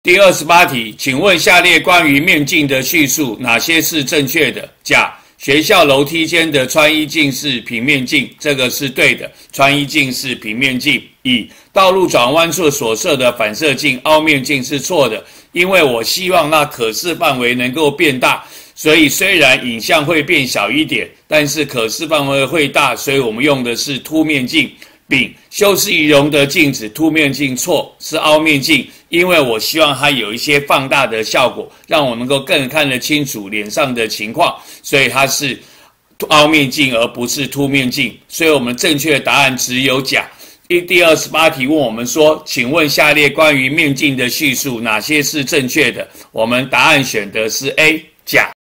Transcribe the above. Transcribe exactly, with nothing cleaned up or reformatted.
第二十八题，请问下列关于面镜的叙述哪些是正确的？甲，学校楼梯间的穿衣镜是平面镜，这个是对的，穿衣镜是平面镜。乙，道路转弯处所设的反射镜凹面镜是错的，因为我希望那可视范围能够变大，所以虽然影像会变小一点，但是可视范围会大，所以我们用的是凸面镜。丙，修饰仪容的镜子凸面镜错，是凹面镜，因为我希望它有一些放大的效果，让我能够更看得清楚脸上的情况，所以它是凹面镜而不是凸面镜，所以我们正确的答案只有甲。第二十八题问我们说，请问下列关于面镜的叙述哪些是正确的？我们答案选的是 A， 甲。